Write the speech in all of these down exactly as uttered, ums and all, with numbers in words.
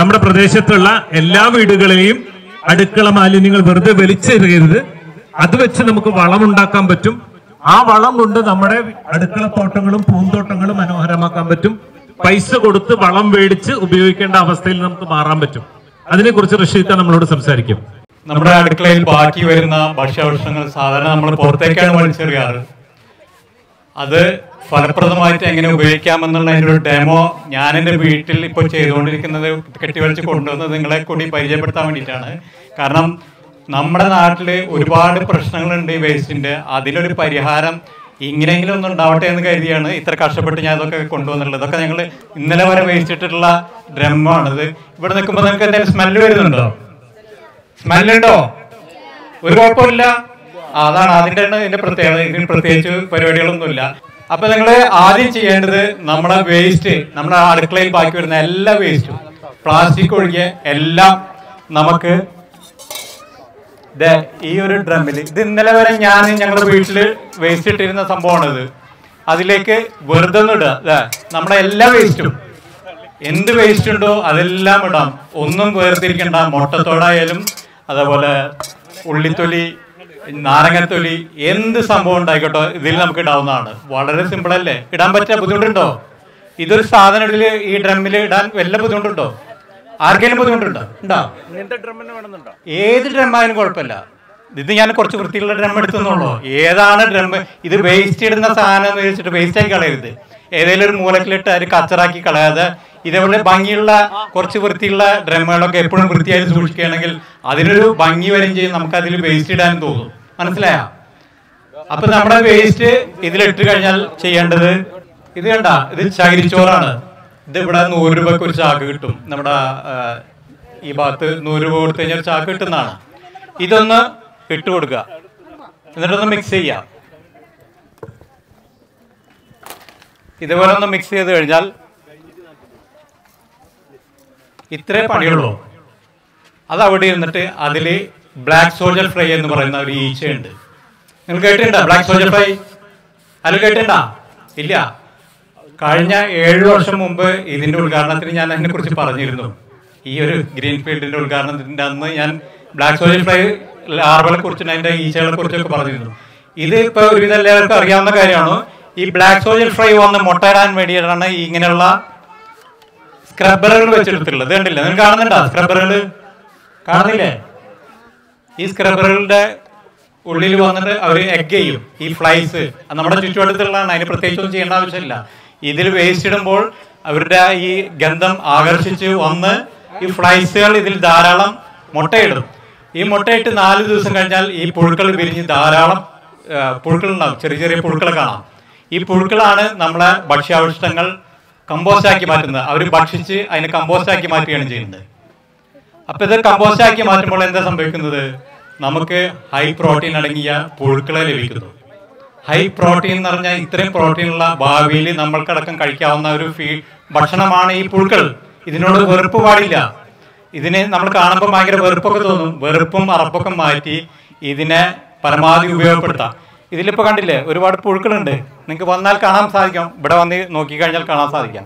നമ്മുടെ പ്രദേശത്തുള്ള എല്ലാ വീടുകളെയും അടുക്കള മാലിന്യങ്ങൾ വെറുതെ വലിച്ചെറിയരുത്. അത് വെച്ച് നമുക്ക് വളം ഉണ്ടാക്കാൻ പറ്റും. ആ വളം കൊണ്ട് നമ്മുടെ അടുക്കളത്തോട്ടങ്ങളും പൂന്തോട്ടങ്ങളും മനോഹരമാക്കാൻ പറ്റും. പൈസ കൊടുത്ത് വളം മേടിച്ച് ഉപയോഗിക്കേണ്ട അവസ്ഥയിൽ നമുക്ക് മാറാൻ പറ്റും. അതിനെക്കുറിച്ച് റഷീദ് നമ്മളോട് സംസാരിക്കും. നമ്മുടെ അടുക്കളയിൽ ബാക്കി വരുന്ന ഭക്ഷ്യാവശിഷ്ടങ്ങൾ സാധാരണ നമ്മൾ പുറത്തേക്കാണ് വലിച്ചെറിയാറ്. അത് ഫലപ്രദമായിട്ട് എങ്ങനെ ഉപയോഗിക്കാമെന്നുള്ള ഒരു ഡെമോ ഞാൻ എൻ്റെ വീട്ടിൽ ഇപ്പോൾ ചെയ്തുകൊണ്ടിരിക്കുന്നത് കെട്ടിവലിച്ച് കൊണ്ടുവന്നത് നിങ്ങളെ കൂടി പരിചയപ്പെടുത്താൻ വേണ്ടിയിട്ടാണ്. കാരണം നമ്മുടെ നാട്ടിൽ ഒരുപാട് പ്രശ്നങ്ങളുണ്ട് ഈ വേസ്റ്റിൻ്റെ. അതിലൊരു പരിഹാരം ഇങ്ങനെയെങ്കിലും ഒന്നും ഉണ്ടാവട്ടെ എന്ന് കരുതിയാണ് ഇത്ര കഷ്ടപ്പെട്ട് ഞാൻ ഇതൊക്കെ കൊണ്ടുവന്നുള്ളത്. ഇതൊക്കെ ഞങ്ങൾ ഇന്നലെ വരെ വേസ്റ്റിട്ടിട്ടുള്ള ഡ്രമ്മാണിത്. ഇവിടെ നിൽക്കുമ്പോൾ നിങ്ങൾക്ക് എന്തെങ്കിലും സ്മെല്ല് വരുന്നുണ്ടോ? സ്മെല്ലുണ്ടോ? ഒരു കുഴപ്പമില്ല. അതാണ് അതിൻ്റെ ഇതിൻ്റെ പ്രത്യേകത. ഇതിന് പ്രത്യേകിച്ച് പരിപാടികളൊന്നുമില്ല. അപ്പൊ നിങ്ങൾ ആദ്യം ചെയ്യേണ്ടത് നമ്മുടെ വേസ്റ്റ്, നമ്മുടെ അടുക്കളയിൽ ബാക്കി വരുന്ന എല്ലാ വേസ്റ്റും പ്ലാസ്റ്റിക് ഒഴികെ എല്ലാം നമുക്ക് ഈ ഒരു ഡ്രമ്മിൽ, ഇത് ഇന്നലെ വരെ ഞാൻ ഞങ്ങളുടെ വീട്ടിൽ വേസ്റ്റ് ഇട്ടിരുന്ന സംഭവമാണിത്. അതിലേക്ക് വെറുതെ ഒന്നും ഇടുക. നമ്മുടെ എല്ലാ വേസ്റ്റും, എന്ത് വേസ്റ്റ് ഉണ്ടോ അതെല്ലാം ഇടാം. ഒന്നും വേർതിരിക്കണ്ട. മുട്ടത്തോടായാലും അതേപോലെ ഉള്ളിത്തൊലി, നാരങ്ങത്തൊലി, എന്ത് സംഭവം ഉണ്ടായിക്കോട്ടെ ഇതിൽ നമുക്ക് ഇടാവുന്നതാണ്. വളരെ സിമ്പിൾ അല്ലേ? ഇടാൻ പറ്റിയ ബുദ്ധിമുട്ടുണ്ടോ? ഇതൊരു സാധനം ഇതിൽ ഈ ഡ്രമ്മിൽ ഇടാൻ വല്ല ബുദ്ധിമുട്ടുണ്ടോ? ആർക്കെങ്കിലും ബുദ്ധിമുട്ടുണ്ടോ? ഉണ്ടോ? ഏത് ഡ്രമ്മായാലും കുഴപ്പമില്ല. ഇത് ഞാൻ കുറച്ച് വൃത്തിയുള്ള ഡ്രം എടുത്തുന്നുള്ളൂ. ഏതാണ് ഡ്രം? ഇത് വേസ്റ്റ് ഇടുന്ന സാധനം എന്ന് വെച്ചിട്ട് വേസ്റ്റ് ആക്കി കളയരുത്. ഏതെങ്കിലും ഒരു മൂലക്കിലിട്ട് അത് കച്ചറാക്കി കളയാതെ ഇതേപോലെ ഭംഗിയുള്ള കുറച്ച് വൃത്തിയുള്ള ഡ്രമ്മുകളൊക്കെ എപ്പോഴും വൃത്തിയായി സൂക്ഷിക്കുകയാണെങ്കിൽ അതിനൊരു ഭംഗി വരും ചെയ്യും. നമുക്ക് അതിൽ വേസ്റ്റ് ഇടാൻ തോന്നും. മനസ്സിലായോ? അപ്പൊ നമ്മുടെ വേസ്റ്റ് ഇതിലിട്ട് കഴിഞ്ഞാൽ ചെയ്യേണ്ടത്, ഇത് കണ്ട, ഇത് ചകിരിച്ചോറാണ്. ഇത് ഇവിടെ നൂറ് രൂപക്ക് ഒരു ചാക്ക് കിട്ടും. നമ്മുടെ ഈ ഭാഗത്ത് നൂറ് രൂപ കൊടുത്തു കഴിഞ്ഞാൽ ചാക്ക് കിട്ടുന്നതാണ്. ഇതൊന്ന് ഇട്ട് കൊടുക്കുക, എന്നിട്ടൊന്ന് മിക്സ് ചെയ്യാം. ഇതുപോലെ ഒന്ന് മിക്സ് ചെയ്ത് കഴിഞ്ഞാൽ ഇത്രേ പണിയുള്ളൂ. അത് അവിടെ ഇരുന്നിട്ട് അതിൽ ബ്ലാക്ക് സോൾജർ ഫ്രൈ എന്ന് പറയുന്ന ഒരു ഈച്ചയുണ്ട്. നിങ്ങൾ കേട്ടിട്ടുണ്ടോ ബ്ലാക്ക് സോൾജർ ഫ്രൈ? അത് കേട്ടിട്ടുണ്ടോ? ഇല്ല. കഴിഞ്ഞ ഏഴു വർഷം മുമ്പ് ഇതിന്റെ ഉദ്ഘാടനത്തിന് ഞാൻ അതിനെ കുറിച്ച് പറഞ്ഞിരുന്നു. ഈ ഒരു ഗ്രീൻ ഫീൽഡിന്റെ ഉദ്ഘാടനത്തിന്റെ അന്ന് ഞാൻ ബ്ലാക്ക് സോൾജർ ഫ്രൈ ലാർവകളെ കുറിച്ചും അതിന്റെ ഈച്ചകളെ കുറിച്ചൊക്കെ പറഞ്ഞിരുന്നു. ഇത് ഇപ്പൊ ഒരുവിധം എല്ലാവർക്കും അറിയാവുന്ന കാര്യമാണ്. ഈ ബ്ലാക്ക് സോൾജർ ഫ്രൈ വന്ന് മുട്ടയിടാൻ വേണ്ടിയിട്ടാണ് ഇങ്ങനെയുള്ള സ്ക്രബ്ബറുകൾ വെച്ചെടുത്തിട്ടുള്ളത്. ഇത് കണ്ടില്ല? നിങ്ങൾ കാണുന്നുണ്ടോ സ്ക്രബ്ബറുകൾ? കാണുന്നില്ലേ? ഈ സ്ക്രബ്ബറുകളുടെ ഉള്ളിൽ വന്നിട്ട് അവർ എഗ് ചെയ്യും. ഈ ഫ്ലൈസ് നമ്മുടെ ചുറ്റുവട്ടത്തുള്ളതാണ്. അതിന് പ്രത്യേകിച്ചൊന്നും ചെയ്യേണ്ട ആവശ്യമില്ല. ഇതിൽ വേസ്റ്റ് ഇടുമ്പോൾ അവരുടെ ഈ ഗന്ധം ആകർഷിച്ച് വന്ന് ഈ ഫ്ലൈസുകൾ ഇതിൽ ധാരാളം മുട്ടയിടും. ഈ മുട്ടയിട്ട് നാല് ദിവസം കഴിഞ്ഞാൽ ഈ പുഴുക്കൾ വിരിഞ്ഞ് ധാരാളം പുഴുക്കളുണ്ടാവും. ചെറിയ ചെറിയ പുഴുക്കളെ കാണാം. ഈ പുഴുക്കളാണ് നമ്മളെ ഭക്ഷ്യാവശിഷ്ടങ്ങൾ കമ്പോസ്റ്റ് ആക്കി മാറ്റുന്നത്. അവർ ഭക്ഷിച്ച് അതിനെ കമ്പോസ്റ്റ് ആക്കി മാറ്റുകയാണ് ചെയ്യുന്നത്. അപ്പൊ ഇത് കമ്പോസ്റ്റ് ആക്കി മാറ്റുമ്പോൾ എന്താ സംഭവിക്കുന്നത്? നമുക്ക് ഹൈ പ്രോട്ടീൻ അടങ്ങിയ പുഴുക്കളെ ലഭിക്കുന്നു. ഹൈ പ്രോട്ടീൻ എന്ന് പറഞ്ഞാൽ ഇത്രയും പ്രോട്ടീനുള്ള ഭാവിയിൽ നമ്മൾക്കടക്കം കഴിക്കാവുന്ന ഒരു ഫീ ഭക്ഷണമാണ് ഈ പുഴുക്കൾ. ഇതിനോട് വെറുപ്പ് പാടില്ല. ഇതിനെ നമ്മൾ കാണുമ്പോൾ ഭയങ്കര വെറുപ്പൊക്കെ തോന്നും. വെറുപ്പും അറപ്പൊക്കെ മാറ്റി ഇതിനെ പരമാവധി ഉപയോഗപ്പെടുത്താം. ഇതിലിപ്പോൾ കണ്ടില്ലേ ഒരുപാട് പുഴുക്കളുണ്ട്. നിങ്ങൾക്ക് വന്നാൽ കാണാൻ സാധിക്കും. ഇവിടെ വന്ന് നോക്കിക്കഴിഞ്ഞാൽ കാണാൻ സാധിക്കാം.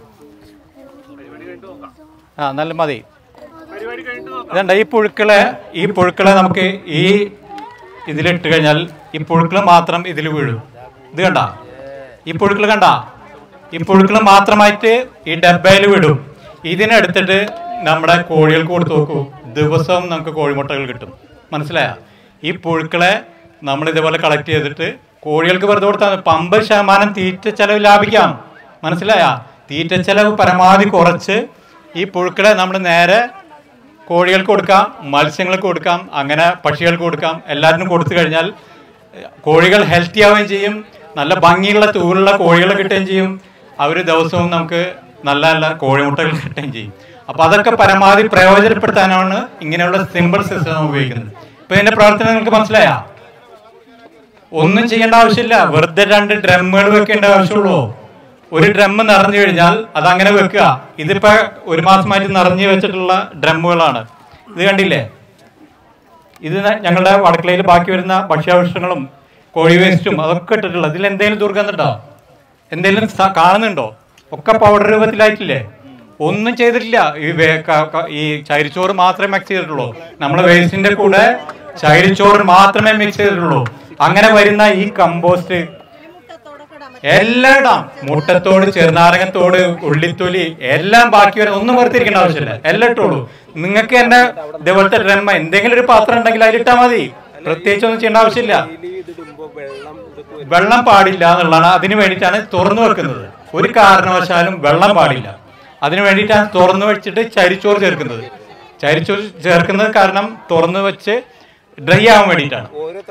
ആ നല്ല മതി. ഇതണ്ട ഈ പുഴുക്കളെ ഈ പുഴുക്കളെ നമുക്ക് ഈ ഇതിലിട്ട് കഴിഞ്ഞാൽ ഈ പുഴുക്കൾ മാത്രം ഇതിൽ വീഴും. ഇത് കണ്ട ഈ പുഴുക്കൾ കണ്ട ഈ പുഴുക്കൾ മാത്രമായിട്ട് ഈ ഡബ്ബയിൽ വിടും. ഇതിനെടുത്തിട്ട് നമ്മുടെ കോഴികൾക്ക് കൊടുത്ത് നോക്കൂ. ദിവസവും നമുക്ക് കോഴിമുട്ടകൾ കിട്ടും. മനസ്സിലായ? ഈ പുഴുക്കളെ നമ്മൾ ഇതേപോലെ കളക്ട് ചെയ്തിട്ട് കോഴികൾക്ക് വെറുതെ കൊടുത്താൽ അമ്പത് ശതമാനം തീറ്റ ചെലവ് ലാഭിക്കാം. മനസ്സിലായ? തീറ്റ ചെലവ് പരമാവധി കുറച്ച് ഈ പുഴുക്കളെ നമ്മൾ നേരെ കോഴികൾക്ക് കൊടുക്കാം, മത്സ്യങ്ങൾക്ക് കൊടുക്കാം, അങ്ങനെ പക്ഷികൾക്ക് കൊടുക്കാം. എല്ലാത്തിനും കൊടുത്തു കഴിഞ്ഞാൽ കോഴികൾ ഹെൽത്തി ആവുകയും ചെയ്യും. നല്ല ഭംഗിയുള്ള തൂറുള്ള കോഴികളെ കിട്ടുകയും ചെയ്യും. അവർ ദിവസവും നമുക്ക് നല്ല നല്ല കോഴിമുട്ടകൾ കിട്ടുകയും ചെയ്യും. അപ്പം അതൊക്കെ പരമാവധി പ്രയോജനപ്പെടുത്താനാണ് ഇങ്ങനെയുള്ള സിമ്പിൾ സിസ്റ്റം ഉപയോഗിക്കുന്നത്. ഇപ്പം ഇതിൻ്റെ പ്രവർത്തനം നിങ്ങൾക്ക് മനസ്സിലായ? ഒന്നും ചെയ്യേണ്ട ആവശ്യമില്ല. വെറുതെ രണ്ട് ഡ്രമ്മുകൾ വെക്കേണ്ട ആവശ്യമുള്ളൂ. ഒരു ഡ്രമ്മ് നിറഞ്ഞു കഴിഞ്ഞാൽ അതങ്ങനെ വെക്കുക. ഇതിപ്പോ ഒരു മാസമായിട്ട് നിറഞ്ഞു വെച്ചിട്ടുള്ള ഡ്രമ്മുകളാണ്. ഇത് കണ്ടില്ലേ? ഇത് ഞങ്ങളുടെ അടുക്കളയിൽ ബാക്കി വരുന്ന ഭക്ഷ്യാവശിഷ്ടങ്ങളും കോഴി വേസ്റ്റും അതൊക്കെ ഇട്ടിട്ടുള്ളത്. ഇതിൽ എന്തെങ്കിലും ദുർഗന്ധമുണ്ടോ? എന്തെങ്കിലും കാണുന്നുണ്ടോ? ഒക്കെ പൗഡർ രൂപത്തിലായിട്ടില്ലേ? ഒന്നും ചെയ്തിട്ടില്ല. ഈ ഈ ചകിരിച്ചോറ് മാത്രമേ മിക്സ് ചെയ്തിട്ടുള്ളൂ. നമ്മളെ വേസ്റ്റിന്റെ കൂടെ ചകിരിച്ചോറ് മാത്രമേ മിക്സ് ചെയ്തിട്ടുള്ളൂ. അങ്ങനെ വരുന്ന ഈ കമ്പോസ്റ്റ് എല്ലാം ഇടാം. മുട്ടത്തോട്, ചെറുനാരകത്തോട്, ഉള്ളിത്തൊലി എല്ലാം ബാക്കി വരെ ഒന്നും വേർതിരിക്കേണ്ട ആവശ്യമില്ല, എല്ലാം ഇട്ടോളൂ. നിങ്ങൾക്ക് തന്നെ ഇതേപോലത്തെ ഡ്രമ്മ എന്തെങ്കിലും ഒരു പാത്രം ഉണ്ടെങ്കിൽ അതിലിട്ടാൽ മതി. പ്രത്യേകിച്ച് ഒന്നും ചെയ്യേണ്ട ആവശ്യമില്ല. വെള്ളം പാടില്ല എന്നുള്ളതാണ്. അതിന് വേണ്ടിയിട്ടാണ് തുറന്നു വെക്കുന്നത്. ഒരു കാരണവശാലും വെള്ളം പാടില്ല. അതിന് വേണ്ടിയിട്ടാണ് തുറന്നു വെച്ചിട്ട് ചരിച്ചോറ് ചേർക്കുന്നത്. ചരിച്ചോറ് ചേർക്കുന്നത് കാരണം തുറന്നു വെച്ച് ഡ്രൈ ആവാൻ വേണ്ടിയിട്ടാണ്.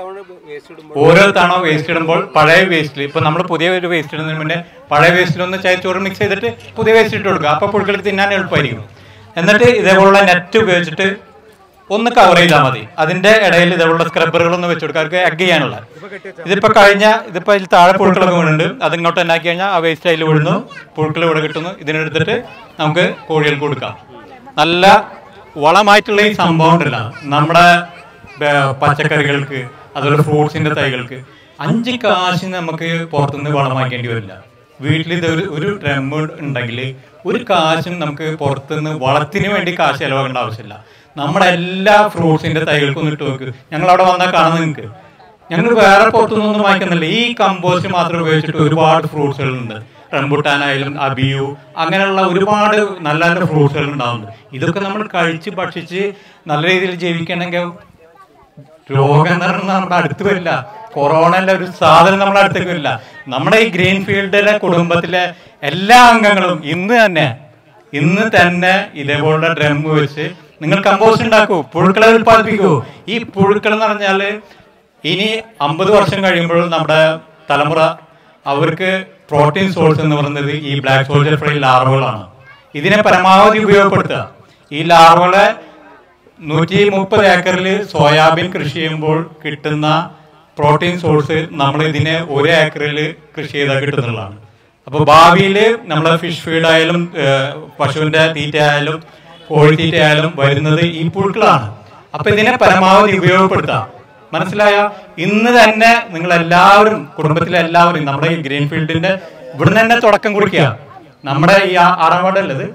ഓരോ തവണ വേസ്റ്റ് ഇടുമ്പോൾ പഴയ വേസ്റ്റിൽ, ഇപ്പൊ നമ്മൾ പുതിയ ഒരു വേസ്റ്റ് ഇടുന്നതിന് മുന്നേ പഴയ വേസ്റ്റിലൊന്ന് ചരിച്ചോറ് മിക്സ് ചെയ്തിട്ട് പുതിയ വേസ്റ്റ് ഇട്ട് കൊടുക്കുക. അപ്പൊ പുഴുക്കൾക്ക് തിന്നാൻ എളുപ്പമായിരിക്കും. എന്നിട്ട് ഇതേപോലുള്ള നെറ്റ് ഉപയോഗിച്ചിട്ട് ഒന്ന് കവർ ചെയ്താൽ മതി. അതിന്റെ ഇടയിൽ ഇതേപോലുള്ള സ്ക്രബറുകളൊന്ന് വെച്ച് കൊടുക്കുക, അവർക്ക് എഗ് ചെയ്യാനുള്ള. ഇതിപ്പോ കഴിഞ്ഞ ഇതിപ്പോ ഇതിൽ താഴെ പുഴുക്കളൊക്കെ വീണുണ്ട്. അതിങ്ങോട്ട് ഉണ്ടാക്കി കഴിഞ്ഞാൽ ആ വേസ്റ്റ് അതിൽ വിടുന്നു, പുഴുക്കൾ ഇവിടെ കിട്ടുന്നു. ഇതിനെടുത്തിട്ട് നമുക്ക് കോഴികൾക്ക് കൊടുക്കാം. നല്ല വളമായിട്ടുള്ള ഈ സംഭവം ഉണ്ടല്ല നമ്മുടെ പച്ചക്കറികൾക്ക്, അതുപോലെ ഫ്രൂട്ട്സിന്റെ തൈകൾക്ക് അഞ്ച് കാശ് നമുക്ക് പുറത്തുനിന്ന് വളമാക്കേണ്ടി വരില്ല. വീട്ടിൽ ഇത് ഒരു ഒരു ഡ്രം ഉണ്ടെങ്കിൽ ഒരു കാശും നമുക്ക് പുറത്തുനിന്ന് വളത്തിന് വേണ്ടി കാശ് ചിലവാക്കേണ്ട ആവശ്യമില്ല. നമ്മുടെ എല്ലാ ഫ്രൂട്ട്സിന്റെ തൈകൾക്കും ഒന്ന് ഇട്ട് നോക്ക്. ഞങ്ങൾ അവിടെ വന്നാൽ കാണുന്നത് നിങ്ങൾക്ക്. ഞങ്ങൾ വേറെ പുറത്തുനിന്നൊന്നും വാങ്ങിക്കുന്നില്ല. ഈ കമ്പോസ്റ്റ് മാത്രം ഉപയോഗിച്ചിട്ട് ഒരുപാട് ഫ്രൂട്ട്സുകളുണ്ട്. റംബുട്ടാനായാലും അബിയു, അങ്ങനെയുള്ള ഒരുപാട് നല്ല നല്ല ഫ്രൂട്ട്സുകൾ ഉണ്ടാവുന്നുണ്ട്. ഇതൊക്കെ നമ്മൾ കഴിച്ച് ഭക്ഷിച്ച് നല്ല രീതിയിൽ ജീവിക്കണമെങ്കിൽ രോഗം എന്ന് പറഞ്ഞാൽ നമ്മുടെ അടുത്ത് വരില്ല. കൊറോണന്റെ ഒരു സാധനം നമ്മുടെ അടുത്തേക്ക് വരില്ല. നമ്മുടെ ഈ ഗ്രീൻ ഫീൽഡിലെ കുടുംബത്തിലെ എല്ലാ അംഗങ്ങളും ഇന്ന് തന്നെ ഇന്ന് തന്നെ ഇതേപോലുള്ള ഡ്രം വെച്ച് നിങ്ങൾ കമ്പോസ്റ്റ് ഉണ്ടാക്കൂ, പുഴുക്കളെ ഉൽപ്പാദിപ്പിക്കൂ. ഈ പുഴുക്കൾ എന്ന് പറഞ്ഞാല് ഇനി അമ്പത് വർഷം കഴിയുമ്പോഴും നമ്മുടെ തലമുറ അവർക്ക് പ്രോട്ടീൻ സോഴ്സ് എന്ന് പറയുന്നത് ഈ ബ്ലാക്ക് സോൾജർ ഫ്ലൈ ലാർവകളാണ്. ഇതിനെ പരമാവധി ഉപയോഗപ്പെടുത്തുക. ഈ ലാർവകളെ നൂറ്റി മുപ്പത് ഏക്കറിൽ സോയാബീൻ കൃഷി ചെയ്യുമ്പോൾ കിട്ടുന്ന പ്രോട്ടീൻ സോഴ്സ് നമ്മൾ ഇതിനെ ഒരു ഏക്കറിൽ കൃഷി ചെയ്താൽ കിട്ടുന്നതാണ്. അപ്പോൾ ഭാവിയിൽ നമ്മൾ ഫിഷ് ഫീഡ് ആയാലും പശുവിന്റെ തീറ്റ ആയാലും കോഴിത്തീറ്റ ആയാലും വരുന്നത് ഈ പുഴുക്കളാണ്. അപ്പൊ ഇതിനെ പരമാവധി ഉപയോഗപ്പെടുത്താം. മനസ്സിലായ? ഇന്ന് തന്നെ നിങ്ങൾ എല്ലാവരും കുടുംബത്തിലെ എല്ലാവരും നമ്മുടെ ഈ ഗ്രീൻ ഫീൽഡിന്റെ ഇവിടുന്ന് തന്നെ തുടക്കം കുറിക്കുക. നമ്മുടെ ഈ ആറാം വാർഡല്ലത്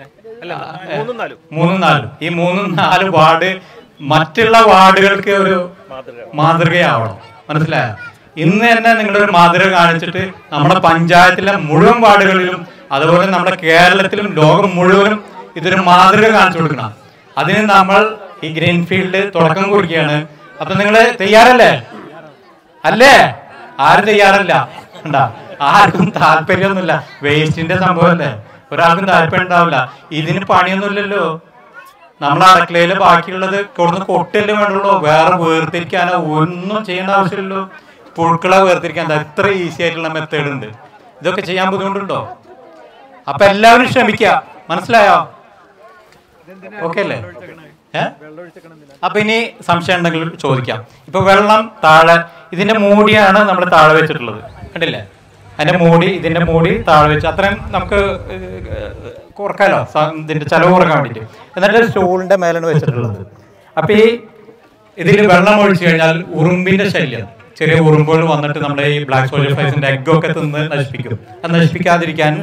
മൂന്നും നാലും ഈ മൂന്നും നാല് വാർഡ് മറ്റുള്ള വാർഡുകൾക്ക് ഒരു മാതൃകയാവണം. മനസ്സിലായ? ഇന്ന് തന്നെ നിങ്ങളൊരു മാതൃക കാണിച്ചിട്ട് നമ്മുടെ പഞ്ചായത്തിലെ മുഴുവൻ വാർഡുകളിലും അതുപോലെ നമ്മുടെ കേരളത്തിലും ലോകം മുഴുവനും ഇതൊരു മാതൃക കാണിച്ചു കൊടുക്കണം. അതിന് നമ്മൾ ഈ ഗ്രീൻ ഫീൽഡ് തുടക്കം കുറിക്കുകയാണ്. അപ്പൊ നിങ്ങള് തയ്യാറല്ലേ? അല്ലേ? ആരും തയ്യാറല്ല. ഉണ്ടാ ആർക്കും താല്പര്യമൊന്നുമില്ല. വേസ്റ്റിന്റെ സംഭവമല്ലേ, ഒരാൾക്കും താല്പര്യം ഉണ്ടാവില്ല. ഇതിന് പണിയൊന്നുമില്ലല്ലോ. നമ്മളെ അടുക്കളയില് ബാക്കിയുള്ളത് കൊടുന്ന് കൊട്ടല്ലേ വേണ്ടുള്ളൂ. വേറെ വേർതിരിക്കാനോ ഒന്നും ചെയ്യേണ്ട ആവശ്യമില്ലല്ലോ. പുഴുക്കളെ വേർതിരിക്കാൻ എത്ര ഈസി ആയിട്ടുള്ള മെത്തേഡ് ഉണ്ട്. ഇതൊക്കെ ചെയ്യാൻ ബുദ്ധിമുട്ടുണ്ടോ? അപ്പൊ എല്ലാവരും ശ്രമിക്കുക. മനസ്സിലായോ? ഓക്കെ അല്ലേ? ഏഹ് അപ്പൊ ഇനി സംശയം ഉണ്ടെങ്കിൽ ചോദിക്കാം. ഇപ്പൊ വെള്ളം താഴെ ഇതിന്റെ മൂടിയാണ് നമ്മൾ താഴെ വെച്ചിട്ടുള്ളത്, കണ്ടില്ലേ? അതിന്റെ മൂടി ഇതിന്റെ മൂടി താഴെ വെച്ച് അത്രയും നമുക്ക് കുറക്കാലോ, ഇതിന്റെ ചെലവ് കുറക്കാൻ വേണ്ടിട്ട്. എന്നിട്ട് സ്റ്റൂളിന്റെ മേലാണ് വെച്ചിട്ടുള്ളത്. അപ്പൊ ഈ ഇതിൽ വെള്ളം ഒഴിച്ചു കഴിഞ്ഞാൽ ഉറുമ്പിന്റെ ശല്യം, ചെറിയ ഉറുമ്പുകൾ വന്നിട്ട് നമ്മുടെ ഈ ബ്ലാക്ക് സോൾജർ ഫ്ലൈസിന്റെ എഗ്ഗൊക്കെ തിന്ന് നശിപ്പിക്കും. അത് നശിപ്പിക്കാതിരിക്കാൻ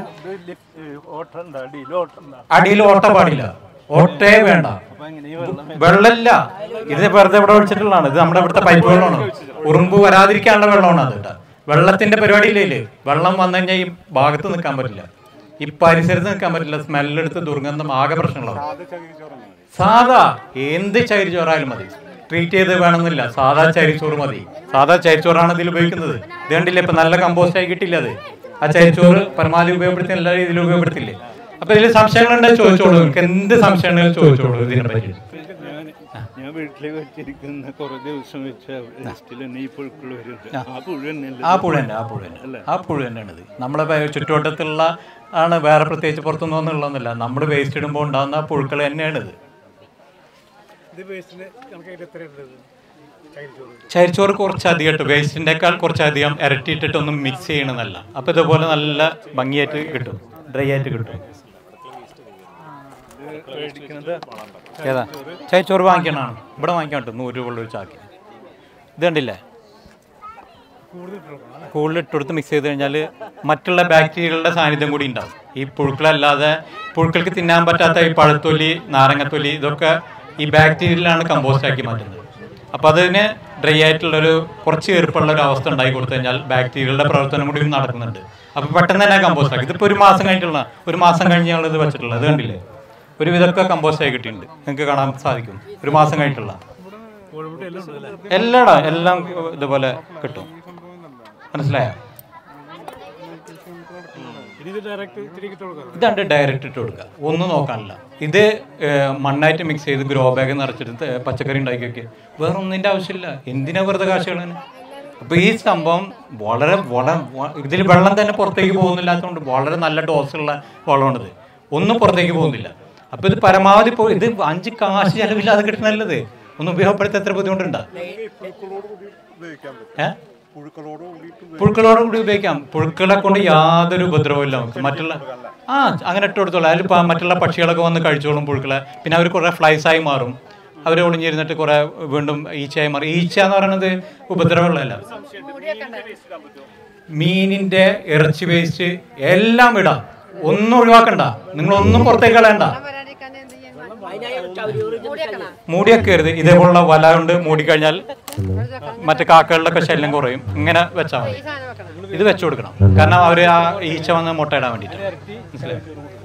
അടിയിൽ ഓട്ട പാടില്ല. ഓട്ടേ വേണ്ട, വെള്ളമില്ല. ഇത് വെറുതെ ഇവിടെ ഒഴിച്ചിട്ടുള്ളതാണ്. ഇത് നമ്മുടെ ഇവിടുത്തെ പൈപ്പ് വെള്ളമാണ്. ഉറുമ്പ് വരാതിരിക്കാനുള്ള വെള്ളമാണ് അത് കേട്ടോ. വെള്ളത്തിന്റെ പരിപാടിയില്ലേ? വെള്ളം വന്നു കഴിഞ്ഞാൽ ഈ ഭാഗത്ത് നിൽക്കാൻ പറ്റില്ല, ഈ പരിസരത്ത് നിൽക്കാൻ പറ്റില്ല. സ്മെല്ലെടുത്ത് ദുർഗന്ധം, ആകെ പ്രശ്നങ്ങളാണ്. സാധാ എന്ത് ചകിരിച്ചോറായാലും മതി, ട്രീറ്റ് ചെയ്ത് വേണമെന്നില്ല. സാധാ ചകിരിച്ചോറ് മതി. സാധാ ചകിരിച്ചോറാണ് ഇതിൽ ഉപയോഗിക്കുന്നത്. ഇത് കണ്ടില്ലേ? ഇപ്പൊ നല്ല കമ്പോസ്റ്റ് ആയി കിട്ടില്ല അത്. ആ ചകിരിച്ചോറ് പരമാവധി ഉപയോഗപ്പെടുത്തി എല്ലാ രീതിയിലും ഉപയോഗപ്പെടുത്തില്ലേ? അപ്പൊ ഇതിൽ സംശയങ്ങളുണ്ടെങ്കിൽ ചോദിച്ചോളൂ. നിങ്ങൾക്ക് എന്ത് സംശയം ഉണ്ടെങ്കിലും ചോദിച്ചോളൂ ഇതിനെ പറ്റി. ഞാൻ വീട്ടിലേക്ക് വെച്ചിരിക്കുന്ന കുറെ ദിവസം വെച്ച് ആ പുഴ തന്നെ ആ പുഴ തന്നെ ആ പുഴ തന്നെയാണ് ഇത്. നമ്മളെ ചുറ്റുവട്ടത്തുള്ള ആണ്, വേറെ പ്രത്യേകിച്ച് പുറത്തുനിന്ന് ഒന്നുള്ളതൊന്നുമില്ല. നമ്മൾ വേസ്റ്റ് ഇടുമ്പോൾ ഉണ്ടാകുന്ന പുഴുക്കൾ തന്നെയാണ് ഇത്. ചരിച്ചോറ് കുറച്ചധികം ഇട്ട് വേസ്റ്റിൻ്റെക്കാൾ കുറച്ചധികം ഇരട്ടിയിട്ടിട്ടൊന്നും മിക്സ് ചെയ്യണമെന്നല്ല. അപ്പം ഇതുപോലെ നല്ല ഭംഗിയായിട്ട് കിട്ടും, ഡ്രൈ ആയിട്ട് കിട്ടും. ഏതാ ചരിച്ചോറ് വാങ്ങിക്കണതാണ്? ഇവിടെ വാങ്ങിക്കാൻ കിട്ടും നൂറ് രൂപ ഒരു ചാക്കി. ഇത് കണ്ടില്ലേ? കൂടുതൽ ഇട്ടുകൊടുത്ത് മിക്സ് ചെയ്ത് കഴിഞ്ഞാൽ മറ്റുള്ള ബാക്ടീരിയകളുടെ സാന്നിധ്യം കൂടി ഉണ്ടാവും. ഈ പുഴുക്കളല്ലാതെ പുഴുക്കൾക്ക് തിന്നാൻ പറ്റാത്ത ഈ പഴത്തൊലി, നാരങ്ങത്തൊലി, ഇതൊക്കെ ഈ ബാക്ടീരിയയിലാണ് കമ്പോസ്റ്റ് ആക്കി മാറ്റുന്നത്. അപ്പോൾ അതിന് ഡ്രൈ ആയിട്ടുള്ളൊരു കുറച്ച് ഈർപ്പുള്ള ഒരു അവസ്ഥ ഉണ്ടാക്കി കൊടുത്തു കഴിഞ്ഞാൽ ബാക്ടീരിയകളുടെ പ്രവർത്തനം കൂടി നടക്കുന്നുണ്ട്. അപ്പോൾ പെട്ടെന്ന് തന്നെ കമ്പോസ്റ്റ് ആക്കി. ഇതിപ്പോൾ ഒരു മാസം കഴിഞ്ഞിട്ടുള്ള ഒരു മാസം കഴിഞ്ഞ് ഞങ്ങൾ ഇത് വെച്ചിട്ടുള്ളത് അത് കണ്ടില്ലേ, ഒരു വിധമൊക്കെ കമ്പോസ്റ്റ് ആയി കിട്ടിയിട്ടുണ്ട്. നിങ്ങൾക്ക് കാണാൻ സാധിക്കും. ഒരു മാസം കഴിഞ്ഞിട്ടുള്ള എല്ലാടാ എല്ലാം ഇതുപോലെ കിട്ടും. മനസ്സിലായോ? ഇതാണ്ട് ഡയറക്റ്റ് ഇട്ട് കൊടുക്കുക, ഒന്നും നോക്കാനില്ല. ഇത് മണ്ണായിട്ട് മിക്സ് ചെയ്ത് ഗ്രോ ബാഗ് നിറച്ചിട്ട് പച്ചക്കറി ഉണ്ടാക്കി വെക്കുക. വേറെ ഒന്നിൻ്റെ ആവശ്യമില്ല. എന്തിനാ വെറുതെ കാശുകളാണ്? അപ്പോൾ ഈ സംഭവം വളരെ വളരെ ഇതിൽ വെള്ളം തന്നെ പുറത്തേക്ക് പോകുന്നില്ലാത്തതുകൊണ്ട് വളരെ നല്ല ഡോസുള്ള വളമാണിത്. ഒന്നും പുറത്തേക്ക് പോകുന്നില്ല. അപ്പോൾ ഇത് പരമാവധി പോ ഇത് അഞ്ച് കാശ് ചിലവില്ലാതെ കിട്ടുന്നല്ലത്. ഒന്ന് ഉപയോഗപ്പെടുത്താൻ എത്ര ബുദ്ധിമുട്ടുണ്ടോ? ഏഹ് പുഴുക്കളോട് കൂടി ഉപയോഗിക്കാം. പുഴുക്കളെ കൊണ്ട് യാതൊരു ഉപദ്രവവും ഇല്ല നമുക്ക്. മറ്റുള്ള ആ അങ്ങനെ ഇട്ട് കൊടുത്തോളൂ. അതിൽ മറ്റുള്ള പക്ഷികളൊക്കെ വന്ന് കഴിച്ചോളും പുഴുക്കളെ. പിന്നെ അവർ കുറേ ഫ്ലൈസായി മാറും. അവർ ഒളിഞ്ഞിരുന്നിട്ട് കുറേ വീണ്ടും ഈച്ചയായി മാറും. ഈച്ച എന്ന് പറയുന്നത് ഉപദ്രവമുള്ളതല്ല. മീനിന്റെ ഇറച്ചി വേസ്റ്റ് എല്ലാം ഇടാം, ഒന്നും ഒഴിവാക്കണ്ട. നിങ്ങളൊന്നും പുറത്തേക്ക് കളയണ്ട. മൂടിയൊക്കെയരുത്. ഇതേപോലുള്ള വല കൊണ്ട് മൂടിക്കഴിഞ്ഞാൽ മറ്റു കാക്കകളുടെ ഒക്കെ ശല്യം കുറയും. ഇങ്ങനെ വെച്ചാൽ മതി. ഇത് വെച്ചു കൊടുക്കണം. കാരണം അവർ ആ ഈച്ച വന്ന് മുട്ടയിടാൻ വേണ്ടിയിട്ട്. മനസ്സിലായി?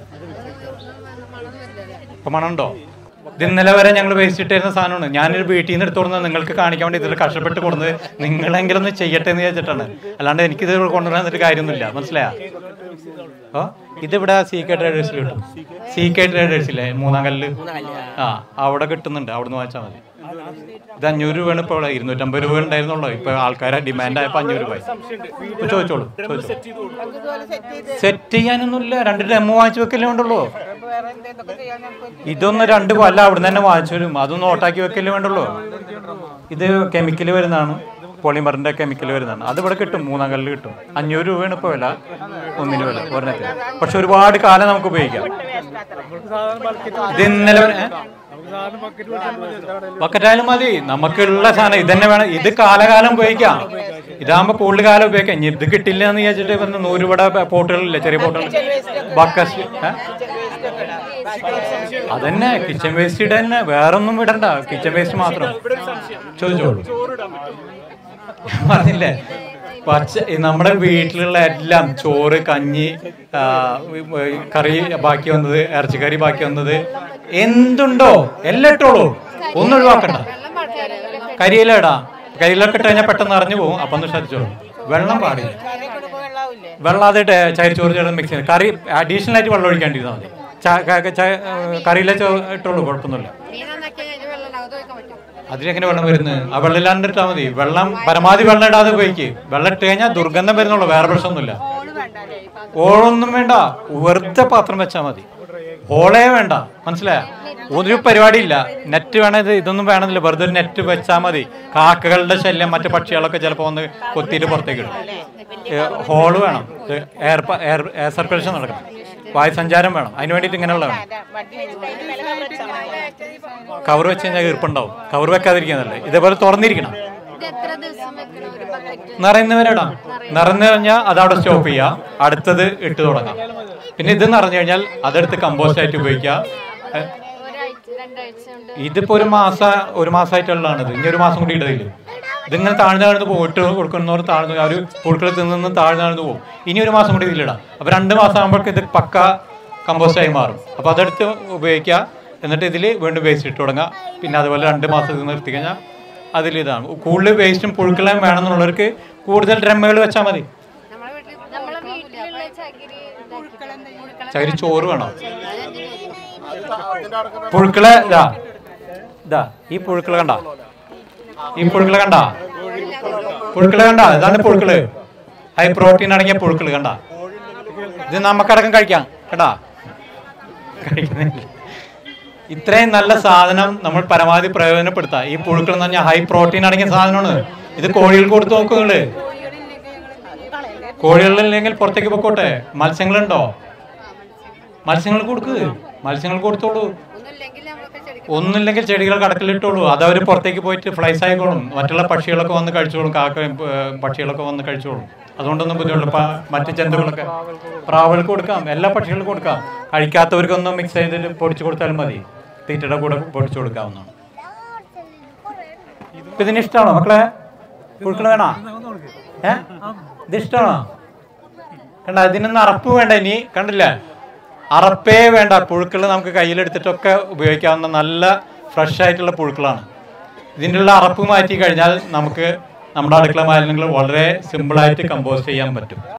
ഇപ്പൊ മണമുണ്ടോ? ഇത് ഇന്നലെ വരെ ഞങ്ങൾ വേസ്റ്റ് ഇട്ടിരുന്ന സാധനമാണ്. ഞാനൊരു വീട്ടിൽ നിന്ന് എടുത്തോടുന്നത് നിങ്ങൾക്ക് കാണിക്കാൻ വേണ്ടി ഇതിൽ കഷ്ടപ്പെട്ട് കൊടുക്കുന്നത് നിങ്ങളെങ്കിലും ഒന്ന് ചെയ്യട്ടെ എന്ന് വിചാരിച്ചിട്ടാണ്. അല്ലാണ്ട് എനിക്കിത് കൊണ്ടുവരാന്നിട്ട് കാര്യമൊന്നുമില്ല. മനസ്സിലായോ? ഓ ഇതിവിടെ സി കെ ട്രേഡേഴ്സിൽ കിട്ടും. സി കെ ട്രേഡേഴ്സില്ലേ മൂന്നാം കല്ല്, ആ അവിടെ കിട്ടുന്നുണ്ട്. അവിടുന്ന് വാങ്ങിച്ചാൽ മതി. ഇത് അഞ്ഞൂറ് രൂപയാണ് ഇപ്പോൾ. ഇരുന്നൂറ്റമ്പത് രൂപ ഉണ്ടായിരുന്നുള്ളൂ. ഇപ്പൊ ആൾക്കാരെ ഡിമാൻഡ് ആയപ്പോൾ അഞ്ഞൂറ് രൂപ. ഇപ്പൊ ചോദിച്ചോളൂ ചോദിച്ചോളൂ. സെറ്റ് ചെയ്യാനൊന്നുമില്ല. രണ്ട് ഡെമോ വാങ്ങിച്ചു വെക്കല്ലേ വേണ്ടുള്ളൂ. ഇതൊന്ന് രണ്ട് കൊല്ലം അവിടുന്ന് തന്നെ വാങ്ങിച്ചു വരും. അതൊന്നും ഓട്ടാക്കി വെക്കല്ലേ വേണ്ടുള്ളൂ. ഇത് കെമിക്കൽ വരുന്നതാണ്, പോളിമറിന്റെ കെമിക്കൽ വരുന്നതാണ്. അത് ഇവിടെ കിട്ടും. മൂന്നാം കല്ല് കിട്ടും. അഞ്ഞൂറ് രൂപയാണ് ഇപ്പോൾ വില, ഒന്നിന് വില ഒരെണ്ണത്തിന്. പക്ഷെ ഒരുപാട് കാലം നമുക്ക് ഉപയോഗിക്കാം. ഇത് ഇന്നലെ ബക്കറ്റായാലും മതി, നമുക്കുള്ള സാധനം ഇത് തന്നെ വേണം. ഇത് കാലകാലം ഉപയോഗിക്കാം. ഇതാകുമ്പോ കൂടുതൽ കാലം ഉപയോഗിക്കാം. ഇത് കിട്ടില്ല എന്ന് വിചാരിച്ചിട്ട് വന്ന് നൂറുപട പോട്ടുകളില്ല, ചെറിയ പോട്ടുകൾ, ബക്കറ്റ്. അതന്നെ കിച്ചൺ വേസ്റ്റ് ഇട തന്നെ, വേറൊന്നും ഇടണ്ട. കിച്ചൺ വേസ്റ്റ് മാത്രം. ചോദിച്ചോളൂ. പറഞ്ഞില്ലേ പച്ച നമ്മുടെ വീട്ടിലുള്ള എല്ലാം ചോറ്, കഞ്ഞി, കറി ബാക്കി വന്നത്, ഇറച്ചിക്കറി ബാക്കി വന്നത്, എന്തുണ്ടോ എല്ലാം ഇട്ടോളൂ. ഒന്നും ഒഴിവാക്കണ്ട. കരിയില ഇടാം. കരിയിലൊക്കെ ഇട്ട് കഴിഞ്ഞാൽ പെട്ടെന്ന് അറിഞ്ഞു പോകും. അപ്പം ഒന്ന് ശ്രദ്ധിച്ചോളൂ. വെള്ളം പാടില്ല. വെള്ളം അതിട്ട് ചരിച്ചോറ് ചേർന്ന് മിക്സ് ചെയ്ത് കറി അഡീഷണൽ ആയിട്ട് വെള്ളം ഒഴിക്കാണ്ടിരുന്നാൽ മതി. കറിയിലെ ഇട്ടോളൂ, കുഴപ്പമൊന്നുമില്ല. അതിലെങ്ങനെ വെള്ളം വരുന്നത്? ആ വെള്ളം ഇല്ലാണ്ട് ഇട്ടാൽ മതി. വെള്ളം പരമാവധി വെള്ളം ഇടാതെ ഉപയോഗിക്കുക. വെള്ളം ഇട്ട് കഴിഞ്ഞാൽ ദുർഗന്ധം വരുന്നുള്ളൂ, വേറെ പ്രശ്നമൊന്നുമില്ല. ഓളൊന്നും വേണ്ട, വെറുതെ പാത്രം വെച്ചാൽ മതി. ഹോളേ വേണ്ട. മനസ്സിലായ? ഒരു പരിപാടിയില്ല. നെറ്റ് വേണത്, ഇതൊന്നും വേണമെന്നില്ല. വെറുതെ ഒരു നെറ്റ് വെച്ചാൽ മതി. കാക്കകളുടെ ശല്യം, മറ്റു പക്ഷികളൊക്കെ ചിലപ്പോൾ ഒന്ന് കൊത്തിയിട്ട് പുറത്തേക്ക് ഇടും. ഹോള് വേണം. എയർ എയർ എയർ സർക്കുലേഷൻ നടക്കണം. വായുസഞ്ചാരം വേണം. അതിന് വേണ്ടിയിട്ട് ഇങ്ങനെയുള്ള വേണം. കവർ വെച്ച് കഴിഞ്ഞാൽ ഈർപ്പുണ്ടാവും. കവർ വെക്കാതിരിക്കുന്നതല്ലേ. ഇതേപോലെ തുറന്നിരിക്കണം. നിറയുന്നവരിടാം. നിറഞ്ഞു കഴിഞ്ഞാൽ അതവിടെ സ്റ്റോപ്പ് ചെയ്യുക. അടുത്തത് ഇട്ട് തുടങ്ങാം. പിന്നെ ഇത് നിറഞ്ഞു കഴിഞ്ഞാൽ അതെടുത്ത് കമ്പോസ്റ്റ് ആയിട്ട് ഉപയോഗിക്കുക. ഇതിപ്പോ ഒരു മാസം ഒരു മാസമായിട്ടുള്ളതാണിത്. ഇനി ഒരു മാസം കൂടി ഇടയില്ല. ഇതിങ്ങനെ താഴ്ന്നു താഴ്ന്ന് പോകും. ഇട്ട് കൊടുക്കുന്നവർ താഴ്ന്നു, അവർ പുഴുക്കൾ തിന്നു താഴ്ന്നു താഴ്ന്നു പോകും. ഇനി ഒരു മാസം കൂടി ഇതിലിടാം. അപ്പോൾ രണ്ട് മാസം ആകുമ്പോഴേക്ക് ഇത് പക്ക കമ്പോസ്റ്റായി മാറും. അപ്പോൾ അതെടുത്ത് ഉപയോഗിക്കുക. എന്നിട്ട് ഇതിൽ വീണ്ടും വേസ്റ്റ് ഇട്ട് തുടങ്ങുക. പിന്നെ അതുപോലെ രണ്ട് മാസം നിർത്തി കഴിഞ്ഞാൽ അതിലിതാണ്. കൂടുതൽ വേസ്റ്റും പുഴുക്കളെയും വേണമെന്നുള്ളവർക്ക് കൂടുതൽ ഡ്രമ്മുകൾ വെച്ചാൽ മതി. ചകിരി ചോറ് വേണം. പുഴുക്കളെ ഇതാ ഇതാ ഈ പുഴുക്കളെ കണ്ട, ഈ പുഴുക്കളെ കണ്ട, പുഴുക്കളെ കണ്ട, ഇതാണ് പുഴുക്കള്. ഹൈ പ്രോട്ടീൻ അടങ്ങിയ പുഴുക്കള് കണ്ട. ഇത് നമുക്കടക്കം കഴിക്കാം കേട്ടാ. കഴിക്കുന്നില്ല. ഇത്രയും നല്ല സാധനം നമ്മൾ പരമാവധി പ്രയോജനപ്പെടുത്താം. ഈ പുഴുക്കൾ എന്ന് പറഞ്ഞാൽ ഹൈ പ്രോട്ടീൻ അടങ്ങിയ സാധനമാണ്. ഇത് കോഴികൾക്ക് കൊടുത്ത് നോക്കുകള്. കോഴികളില്ലെങ്കിൽ പുറത്തേക്ക് പൊക്കോട്ടെ. മത്സ്യങ്ങളുണ്ടോ? മത്സ്യങ്ങൾ കൊടുക്ക്. മത്സ്യങ്ങൾ കൊടുത്തോളൂ. ഒന്നുമില്ലെങ്കിൽ ചെടികൾ കടക്കിലിട്ടോളൂ, അത് അവർ പുറത്തേക്ക് പോയിട്ട് ഫ്ലൈസ് ആയിക്കോളും, മറ്റുള്ള പക്ഷികളൊക്കെ വന്ന് കഴിച്ചോളും, കാക്കയും പക്ഷികളൊക്കെ വന്ന് കഴിച്ചോളും. അതുകൊണ്ടൊന്നും ബുദ്ധിമുട്ടില്ല. മറ്റ് ജന്തുക്കളൊക്കെ പ്രാവുകൾക്ക് കൊടുക്കാം, എല്ലാ പക്ഷികൾക്കും കൊടുക്കാം. കഴിക്കാത്തവർക്കൊന്നും മിക്സ് ചെയ്തിട്ട് പൊടിച്ചു കൊടുത്താലും മതി, തീറ്റയുടെ കൂടെ പൊടിച്ചു കൊടുക്കാവുന്നതാണ്. ഇപ്പം ഇതിന് ഇഷ്ടമാണോ മക്കളെ? പുഴുക്കൾ വേണോ? ഏ ഇത് ഇഷ്ടമാണോ? കണ്ട, ഇതിനൊന്നും അറപ്പ് വേണ്ട. ഇനി കണ്ടില്ലേ, അറപ്പേ വേണ്ട. പുഴുക്കൾ നമുക്ക് കയ്യിലെടുത്തിട്ടൊക്കെ ഉപയോഗിക്കാവുന്ന നല്ല ഫ്രഷ് ആയിട്ടുള്ള പുഴുക്കളാണ്. ഇതിൻ്റെ ഉള്ള അറപ്പ് മാറ്റി കഴിഞ്ഞാൽ നമുക്ക് നമ്മുടെ അടുക്കള മാലിന്യങ്ങൾ വളരെ സിമ്പിളായിട്ട് കമ്പോസ്റ്റ് ചെയ്യാൻ പറ്റും.